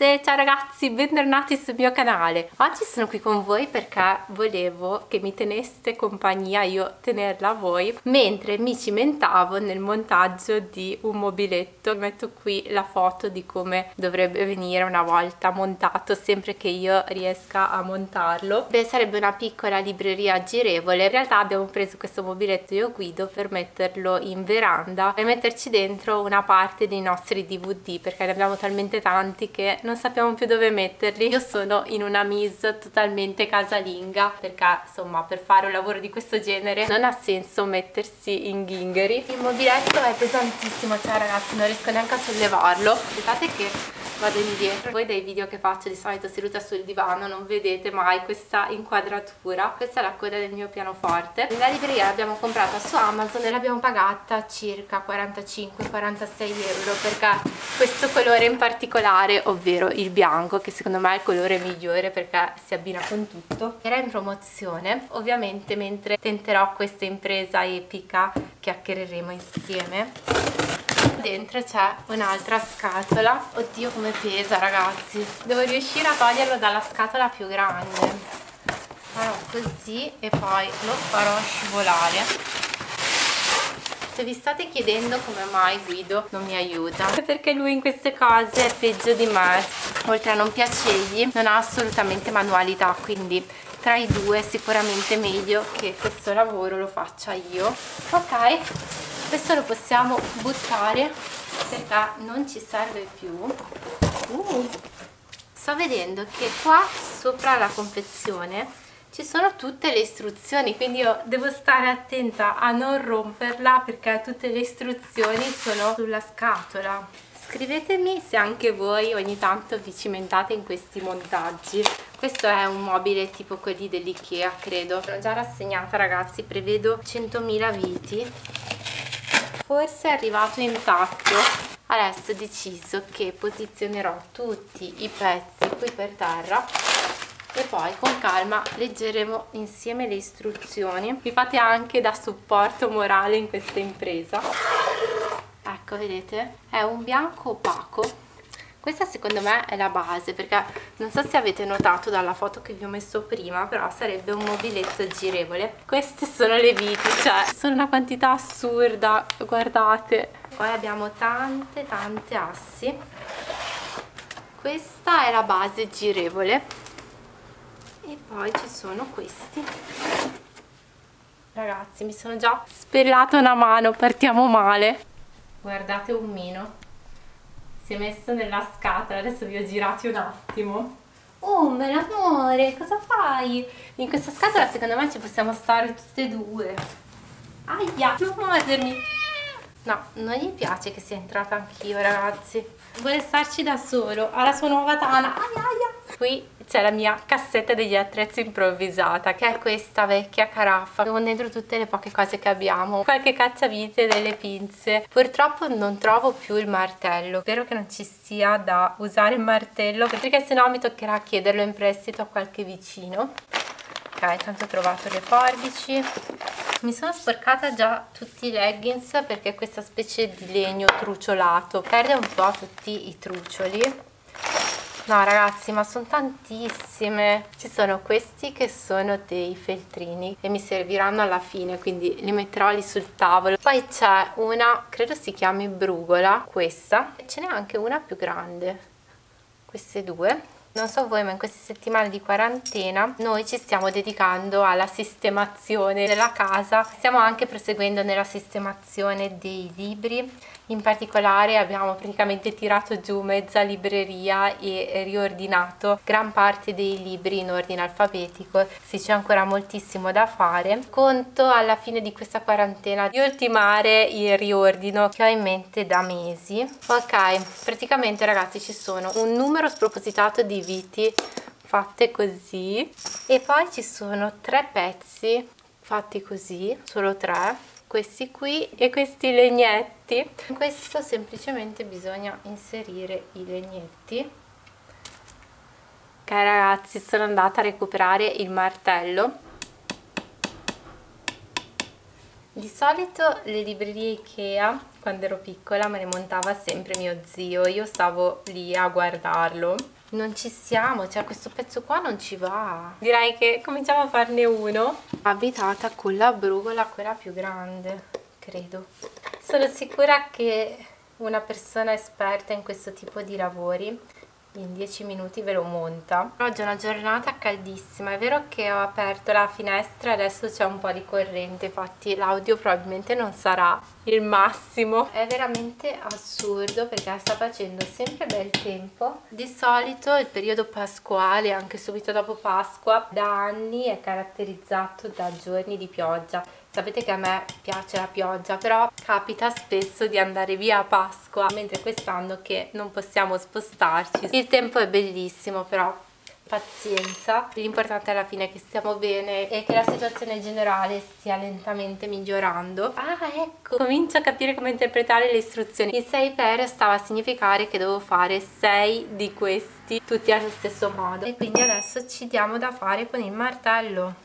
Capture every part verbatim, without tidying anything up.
ragazze, ciao ragazzi, bentornati sul mio canale. Oggi sono qui con voi perché volevo che mi teneste compagnia, io tenerla a voi, mentre mi cimentavo nel montaggio di un mobiletto. Metto qui la foto di come dovrebbe venire una volta montato, sempre che io riesca a montarlo. Beh, sarebbe una piccola libreria girevole. In realtà abbiamo preso questo mobiletto io guido per metterlo in veranda e metterci dentro una parte dei nostri D V D, perché ne abbiamo talmente tanti che non sappiamo più dove metterli. Io sono in una mise totalmente casalinga perché insomma per fare un lavoro di questo genere non ha senso mettersi in ghingheri. Il mobiletto è pesantissimo, cioè ragazzi non riesco neanche a sollevarlo. Aspettate che vado indietro. Voi dai video che faccio di solito seduta sul divano non vedete mai questa inquadratura. Questa è la coda del mio pianoforte. La libreria l'abbiamo comprata su Amazon e l'abbiamo pagata circa quarantacinque quarantasei euro perché questo colore in particolare, ovvero il bianco, che secondo me è il colore migliore perché si abbina con tutto, era in promozione. Ovviamente mentre tenterò questa impresa epica chiacchiereremo insieme. Dentro c'è un'altra scatola. Oddio come pesa ragazzi, devo riuscire a toglierlo dalla scatola più grande. Farò così e poi lo farò scivolare. Se vi state chiedendo come mai Guido non mi aiuta, è perché lui in queste cose è peggio di me. Oltre a non piacergli, non ha assolutamente manualità, quindi tra i due sicuramente meglio che questo lavoro lo faccia io. Ok, questo lo possiamo buttare perché non ci serve più. Uh, sto vedendo che qua sopra la confezione ci sono tutte le istruzioni, quindi io devo stare attenta a non romperla perché tutte le istruzioni sono sulla scatola. Scrivetemi se anche voi ogni tanto vi cimentate in questi montaggi. Questo è un mobile tipo quelli dell'Ikea, credo. L'ho già rassegnata ragazzi, prevedo centomila viti. Forse è arrivato intatto. Adesso ho deciso che posizionerò tutti i pezzi qui per terra e poi con calma leggeremo insieme le istruzioni. Mi fate anche da supporto morale in questa impresa. Ecco, vedete? È un bianco opaco. Questa secondo me è la base, perché non so se avete notato dalla foto che vi ho messo prima, però sarebbe un mobiletto girevole. Queste sono le viti, cioè sono una quantità assurda, guardate. Poi abbiamo tante tante assi. Questa è la base girevole. E poi ci sono questi. Ragazzi, mi sono già spellato una mano, partiamo male. Guardate un mino. Si è messo nella scatola, adesso vi ho girati un attimo. Oh, amore, cosa fai? In questa scatola secondo me ci possiamo stare tutte e due. Aia, non mordermi. No, non gli piace che sia entrata anch'io, ragazzi. Vuole starci da solo, ha la sua nuova tana. Aia, aia. Qui c'è la mia cassetta degli attrezzi improvvisata, che è questa vecchia caraffa con dentro tutte le poche cose che abbiamo, qualche cacciavite, delle pinze. Purtroppo non trovo più il martello, spero che non ci sia da usare il martello perché sennò mi toccherà chiederlo in prestito a qualche vicino. Ok, intanto ho trovato le forbici. Mi sono sporcata già tutti i leggings perché questa specie di legno truciolato perde un po' tutti i trucioli. No ragazzi, ma sono tantissime. Ci sono questi che sono dei feltrini e mi serviranno alla fine, quindi li metterò lì sul tavolo. Poi c'è una, credo si chiami brugola, questa. E ce n'è anche una più grande, queste due. Non so voi, ma in queste settimane di quarantena noi ci stiamo dedicando alla sistemazione della casa. Stiamo anche proseguendo nella sistemazione dei libri. In particolare abbiamo praticamente tirato giù mezza libreria e riordinato gran parte dei libri in ordine alfabetico. Sì, c'è ancora moltissimo da fare. Conto alla fine di questa quarantena di ultimare il riordino che ho in mente da mesi. Ok, praticamente ragazzi ci sono un numero spropositato di viti fatte così e poi ci sono tre pezzi fatti così, solo tre, questi qui e questi legnetti. In questo semplicemente bisogna inserire i legnetti. Ok ragazzi, sono andata a recuperare il martello. Di solito le librerie Ikea, quando ero piccola, me ne montava sempre mio zio, io stavo lì a guardarlo. non ci siamo, cioè questo pezzo qua non ci va. Direi che cominciamo a farne uno. Abitata con la brugola, quella più grande, credo. Sono sicura che una persona esperta in questo tipo di lavori in dieci minuti ve lo monta. Oggi è una giornata caldissima, è vero che ho aperto la finestra e adesso c'è un po' di corrente, infatti l'audio probabilmente non sarà il massimo. È veramente assurdo perché sta facendo sempre bel tempo. Di solito il periodo pasquale, anche subito dopo Pasqua, da anni è caratterizzato da giorni di pioggia. Sapete che a me piace la pioggia, però capita spesso di andare via a Pasqua, mentre quest'anno che non possiamo spostarci. Il tempo è bellissimo, però pazienza. L'importante alla fine è che stiamo bene e che la situazione generale stia lentamente migliorando. Ah, ecco, comincio a capire come interpretare le istruzioni. Il sei per stava a significare che devo fare sei di questi tutti allo stesso modo, e quindi adesso ci diamo da fare con il martello.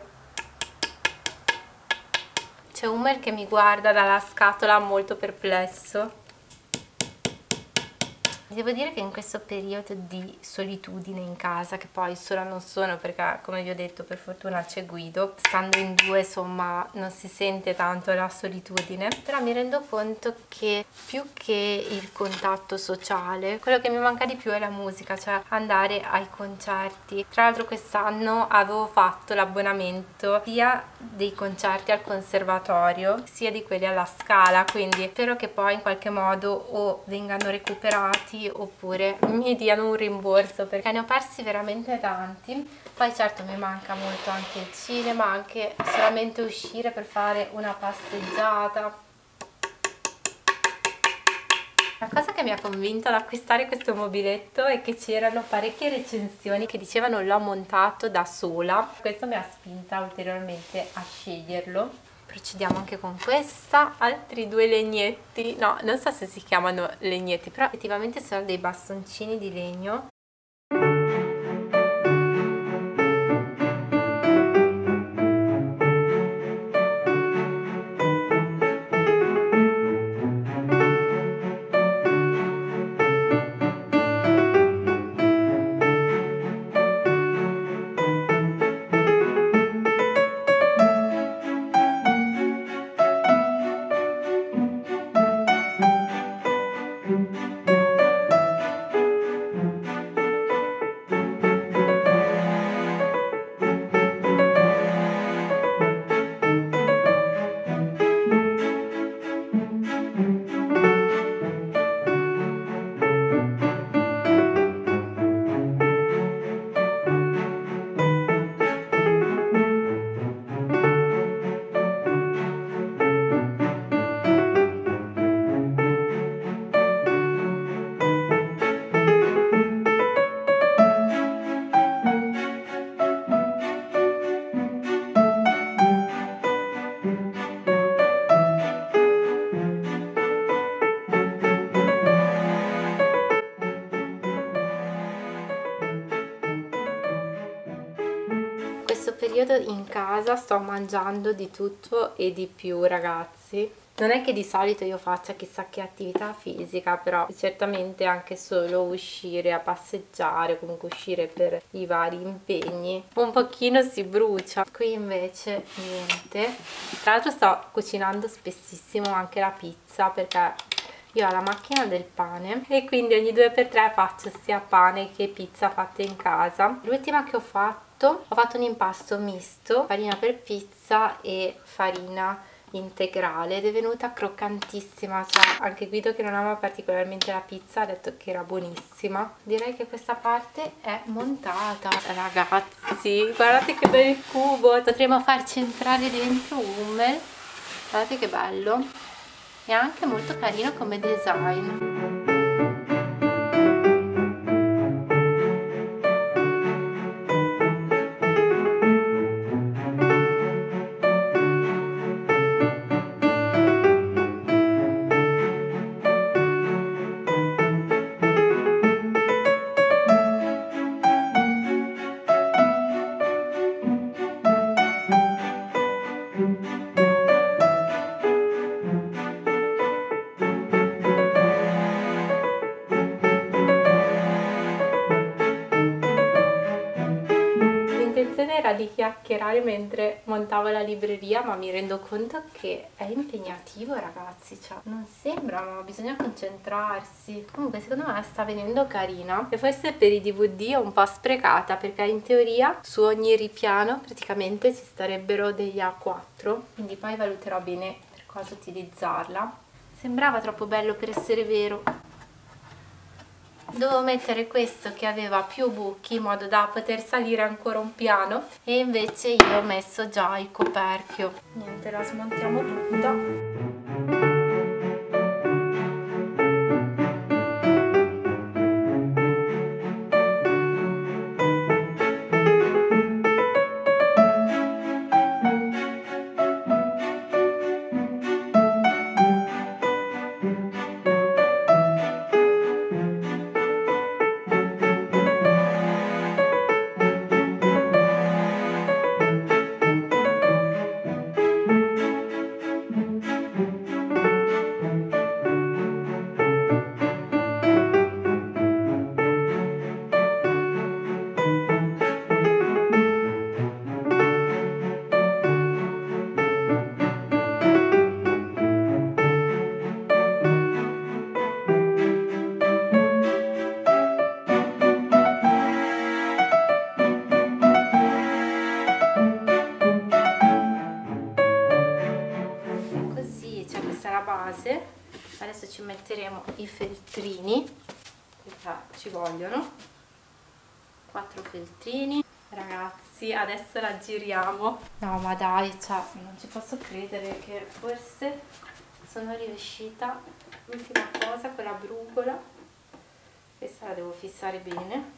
C'è Umel che mi guarda dalla scatola molto perplesso. Devo dire che in questo periodo di solitudine in casa, che poi sola non sono perché come vi ho detto per fortuna c'è Guido, stando in due insomma non si sente tanto la solitudine, però mi rendo conto che più che il contatto sociale, quello che mi manca di più è la musica, cioè andare ai concerti. Tra l'altro quest'anno avevo fatto l'abbonamento sia dei concerti al conservatorio sia di quelli alla Scala, quindi spero che poi in qualche modo o vengano recuperati oppure mi diano un rimborso, perché ne ho persi veramente tanti. Poi certo mi manca molto anche il cinema, anche solamente uscire per fare una passeggiata. La cosa che mi ha convinto ad acquistare questo mobiletto è che c'erano parecchie recensioni che dicevano l'ho montato da sola. Questo mi ha spinta ulteriormente a sceglierlo. Procediamo anche con questa, altri due legnetti, no, non so se si chiamano legnetti, però effettivamente sono dei bastoncini di legno. Questo periodo in casa sto mangiando di tutto e di più, ragazzi. Non è che di solito io faccia chissà che attività fisica, però certamente anche solo uscire a passeggiare, comunque uscire per i vari impegni, un pochino si brucia. Qui invece niente. Tra l'altro sto cucinando spessissimo anche la pizza, perché io ho la macchina del pane e quindi ogni due per tre faccio sia pane che pizza fatte in casa. L'ultima che ho fatto, ho fatto un impasto misto, farina per pizza e farina integrale, ed è venuta croccantissima, cioè anche Guido, che non ama particolarmente la pizza, ha detto che era buonissima. Direi che questa parte è montata. Ragazzi, guardate che bel cubo, potremmo farci entrare dentro Umel. Guardate che bello, è anche molto carino come design. chiacchierare mentre montavo la libreria, ma mi rendo conto che è impegnativo, ragazzi, cioè non sembra, ma bisogna concentrarsi. Comunque secondo me sta venendo carina, e forse per i D V D è un po' sprecata, perché in teoria su ogni ripiano praticamente ci starebbero degli A quattro, quindi poi valuterò bene per cosa utilizzarla. Sembrava troppo bello per essere vero. Dovevo mettere questo che aveva più buchi in modo da poter salire ancora un piano, e invece io ho messo già il coperchio. Niente, la smontiamo tutta. Base. Adesso ci metteremo i feltrini, perché ci vogliono quattro feltrini. Ragazzi, adesso la giriamo. No, ma dai, cioè, non ci posso credere che forse sono riuscita. L'ultima cosa con la brugola, questa la devo fissare bene.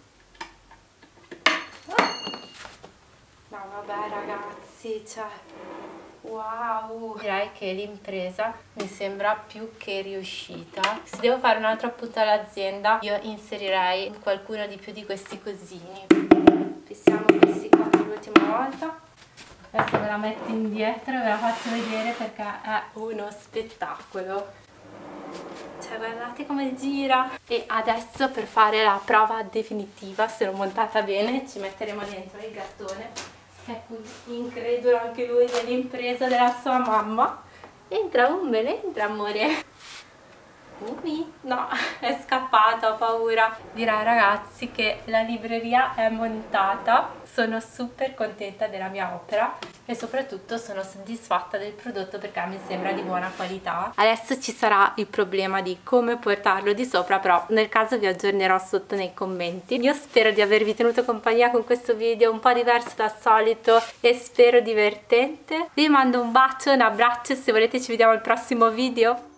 No, vabbè, ragazzi, cioè, wow, direi che l'impresa mi sembra più che riuscita. Se devo fare un altro appunto all'azienda, io inserirei qualcuno di più di questi cosini. Fissiamo questi qua per l'ultima volta. Adesso ve la metto indietro e ve la faccio vedere perché è uno spettacolo. Cioè, guardate come gira. E adesso, per fare la prova definitiva, se l'ho montata bene, ci metteremo dentro il gattone, che è qui incredulo anche lui nell'impresa della sua mamma. Entra, Umbel, entra, amore. Umi, no, è scappata, ho paura. Direi, ragazzi, che la libreria è montata. Sono super contenta della mia opera e soprattutto sono soddisfatta del prodotto perché mi sembra di buona qualità. Adesso ci sarà il problema di come portarlo di sopra, però nel caso vi aggiornerò sotto nei commenti. Io spero di avervi tenuto compagnia con questo video un po' diverso dal solito e spero divertente. Vi mando un bacio, un abbraccio e se volete ci vediamo al prossimo video.